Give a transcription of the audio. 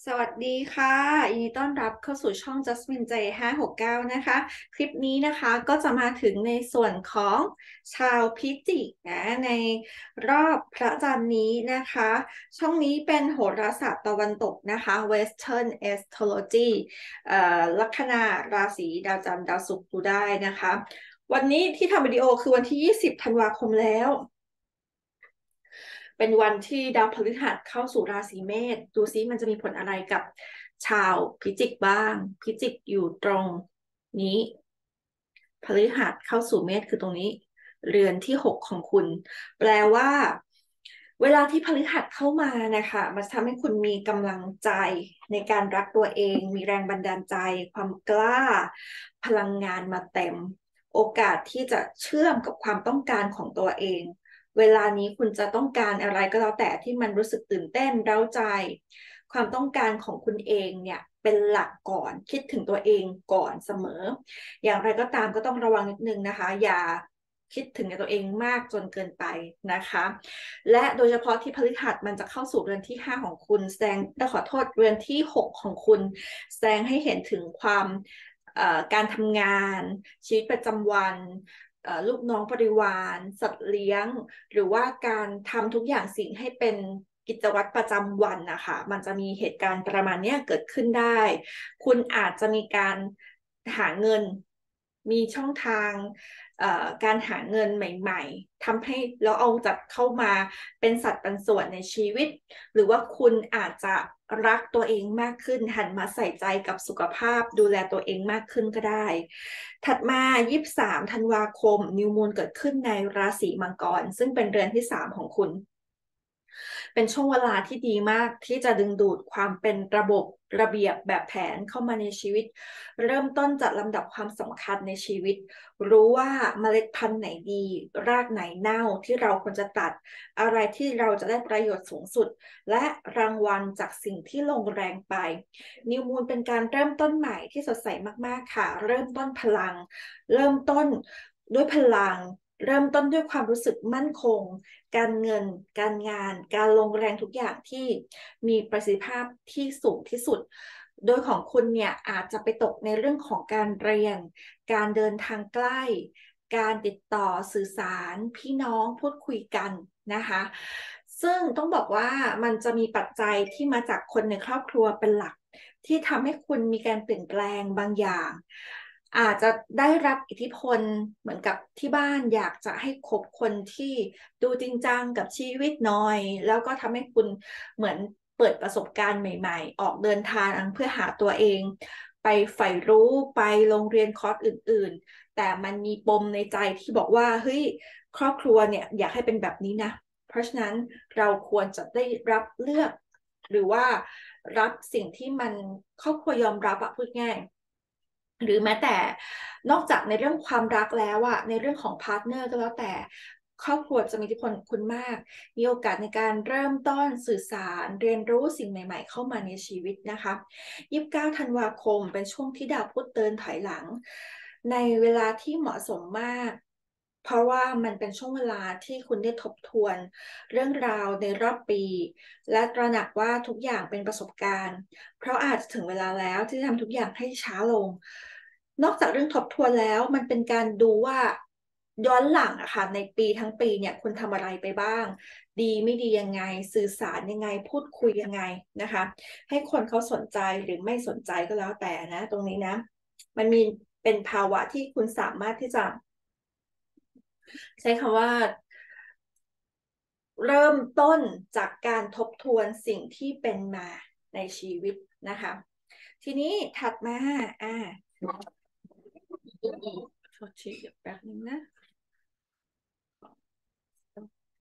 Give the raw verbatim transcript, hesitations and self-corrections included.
สวัสดีค่ะยินดีต้อนรับเข้าสู่ช่อง Jasmine เจ ห้าหกเก้านะคะคลิปนี้นะคะก็จะมาถึงในส่วนของชาวพิจิกนะในรอบพระจันทร์นี้นะคะช่องนี้เป็นโหราศาสตร์ตะวันตกนะคะ Western Astrology เอ่อลัคนาราศีดาวจันทร์ดาวศุกร์ดูได้นะคะวันนี้ที่ทำวิดีโอคือวันที่ยี่สิบธันวาคมแล้วเป็นวันที่ดาวพฤหัสเข้าสู่ราศีเมษดูซิมันจะมีผลอะไรกับชาวพิจิกบ้างพิจิกอยู่ตรงนี้พฤหัสเข้าสู่เมษคือตรงนี้เรือนที่หกของคุณแปลว่าเวลาที่พฤหัสเข้ามานะคะมันทำให้คุณมีกำลังใจในการรักตัวเองมีแรงบันดาลใจความกล้าพลังงานมาเต็มโอกาสที่จะเชื่อมกับความต้องการของตัวเอง เวลานี้คุณจะต้องการอะไรก็แล้วแต่ที่มันรู้สึกตื่นเต้นเร้าใจความต้องการของคุณเองเนี่ยเป็นหลักก่อนคิดถึงตัวเองก่อนเสมออย่างไรก็ตามก็ต้องระวังนิดนึงนะคะอย่าคิดถึงในตัวเองมากจนเกินไปนะคะและโดยเฉพาะที่พฤหัสมันจะเข้าสู่เรือนที่ห้าของคุณแสดงขอโทษเรือนที่หกของคุณแสดงให้เห็นถึงความการทำงานชีวิตประจำวันลูกน้องบริวารสัตว์เลี้ยงหรือว่าการทำทุกอย่างสิ่งให้เป็นกิจวัตรประจำวันนะคะมันจะมีเหตุการณ์ประมาณนี้เกิดขึ้นได้คุณอาจจะมีการหาเงินมีช่องทางการหาเงินใหม่ๆทำให้แล้วเอาจัดเข้ามาเป็นสัดเป็นส่วนในชีวิตหรือว่าคุณอาจจะรักตัวเองมากขึ้นหันมาใส่ใจกับสุขภาพดูแลตัวเองมากขึ้นก็ได้ถัดมายี่สิบสามธันวาคมนิวมูนเกิดขึ้นในราศีมังกรซึ่งเป็นเรือนที่สามของคุณเป็นช่วงเวลาที่ดีมากที่จะดึงดูดความเป็นระบบระเบียบแบบแผนเข้ามาในชีวิตเริ่มต้นจัดลำดับความสำคัญในชีวิตรู้ว่าเมล็ดพันธุ์ไหนดีรากไหนเน่าที่เราควรจะตัดอะไรที่เราจะได้ประโยชน์สูงสุดและรางวัลจากสิ่งที่ลงแรงไปนิวมูนเป็นการเริ่มต้นใหม่ที่สดใสมากๆค่ะเริ่มต้นพลังเริ่มต้นด้วยพลังเริ่มต้นด้วยความรู้สึกมั่นคงการเงินการงานการลงแรงทุกอย่างที่มีประสิทธิภาพที่สูงที่สุดโดยของคุณเนี่ยอาจจะไปตกในเรื่องของการเรียนการเดินทางใกล้การติดต่อสื่อสารพี่น้องพูดคุยกันนะคะซึ่งต้องบอกว่ามันจะมีปัจจัยที่มาจากคนในครอบครัวเป็นหลักที่ทำให้คุณมีการเปลี่ยนแปลงบางอย่างอาจจะได้รับอิทธิพลเหมือนกับที่บ้านอยากจะให้คบคนที่ดูจริงจังกับชีวิตหน่อยแล้วก็ทำให้คุณเหมือนเปิดประสบการณ์ใหม่ๆออกเดินทางเพื่อหาตัวเองไปใฝ่รู้ไปโรงเรียนคอร์สอื่นๆแต่มันมีปมในใจที่บอกว่าเฮ้ยครอบครัวเนี่ยอยากให้เป็นแบบนี้นะเพราะฉะนั้นเราควรจะได้รับเลือกหรือว่ารับสิ่งที่มันครอบครัวยอมรับอะพูดง่าย หรือแม้แต่นอกจากในเรื่องความรักแล้วอะในเรื่องของพาร์ทเนอร์ก็แล้วแต่ครอบครัวจะมีอิทธิพลคุณมากมีโอกาสในการเริ่มต้นสื่อสารเรียนรู้สิ่งใหม่ๆเข้ามาในชีวิตนะคะยี่สิบเก้าธันวาคมเป็นช่วงที่ดาวพุธเดินถอยหลังในเวลาที่เหมาะสมมากเพราะว่ามันเป็นช่วงเวลาที่คุณได้ทบทวนเรื่องราวในรอบปีและตระหนักว่าทุกอย่างเป็นประสบการณ์เพราะอาจจะถึงเวลาแล้วที่จะทำทุกอย่างให้ช้าลง นอกจากเรื่องทบทวนแล้วมันเป็นการดูว่าย้อนหลังอะค่ะในปีทั้งปีเนี่ยคุณทำอะไรไปบ้างดีไม่ดียังไงสื่อสารยังไงพูดคุยยังไงนะคะให้คนเขาสนใจหรือไม่สนใจก็แล้วแต่นะตรงนี้นะมันมีเป็นภาวะที่คุณสามารถที่จะใช้คำว่าเริ่มต้นจากการทบทวนสิ่งที่เป็นมาในชีวิตนะคะทีนี้ถัดมาอ่า โทษทีเดี๋ยวแป๊บนึงนะ